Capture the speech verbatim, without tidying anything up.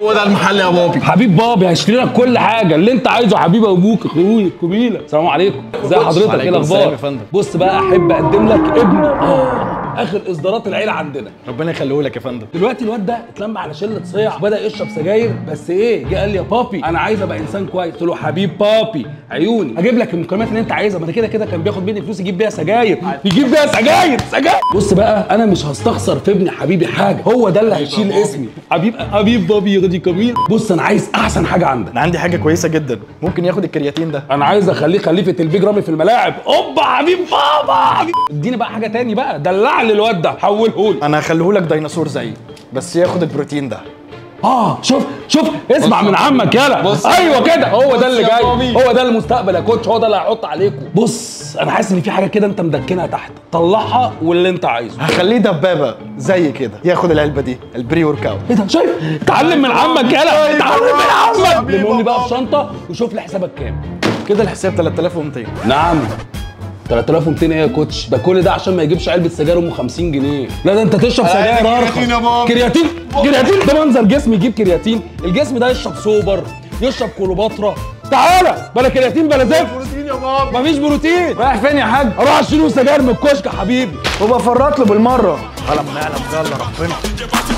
هو ده المحل يا بابي. حبيب بابي هيشتري لك كل حاجه اللي انت عايزه. حبيب ابوك اخوي الكبيله. السلام عليكم. ازي حضرتك؟ ايه الاخبار؟ بص بقى احب اقدم لك ابني اه اخر اصدارات العيله عندنا. ربنا يخليه لك يا فندم. دلوقتي الواد ده اتلم على شله صيع وبدا يشرب سجاير، بس ايه جه قال لي يا بابي انا عايز ابقى انسان كويس. قلت له حبيب بابي عيوني هجيب لك المكالمات اللي انت عايزها. ما انا كده كده كان بياخد مني فلوس يجيب بيها سجاير يجيب بيها سجاير سجاير. بص بقى انا مش هستخسر في ابني حبيبي حاجه، هو ده اللي هيشيل اسمي. حبيب حبيب بابي يغدي كميل. بص انا عايز احسن حاجه عندك. انا عندي حاجه كويسه جدا، ممكن ياخد الكرياتين ده. انا عايز اخليه خليفه البيج رامي في الملاعب. اوبا حبيب بابا. اديني بقى حاجه تاني بقى، دلع لي الواد ده حوله لي. انا هخليه لك ديناصور زيي بس ياخد البروتين ده. اه شوف شوف اسمع من عمك يالا. ايوه كده هو ده اللي جاي، هو ده المستقبل يا كوتش، هو ده اللي هيحط عليكم. بص انا حاسس ان في حاجه كده انت مدكنها تحت، طلعها واللي انت عايزه. هخليه دبابه زي كده ياخد العلبه دي البري ورك اوت. ايه ده شايف؟ اتعلم من عمك يالا، اتعلم من عمك. لمهم لي بقى في شنطه وشوف لي حسابك كام. كده الحساب تلاتة آلاف ومتين. نعم تلاتة آلاف ومتين ايه يا كوتش؟ ده كل ده عشان ما يجيبش علبه سجاير ام خمسين جنيه. لا ده انت تشرب سجاير ارخص. كرياتين كرياتين ده منظر جسم يجيب كرياتين؟ الجسم ده يشرب سوبر يشرب كليوباترا. تعالى بلا كرياتين بلا زفت. بروتين يا بابا. مفيش بروتين. رايح فين يا حاج؟ اروح اشتري سجاير من الكشك يا حبيبي وبفرط له بالمره على ما نعلم. يلا ربنا.